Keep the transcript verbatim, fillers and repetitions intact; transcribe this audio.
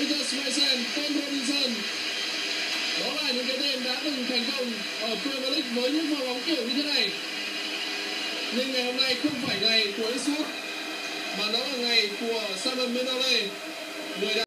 Lucas Meisen, Tom Robinson. Đó là những cái tên đã từng thành công ở Premier League với những pha bóng kiểu như thế này. Nhưng ngày hôm nay không phải ngày của Jesus, mà nó là ngày của Simon Mignolet, người đã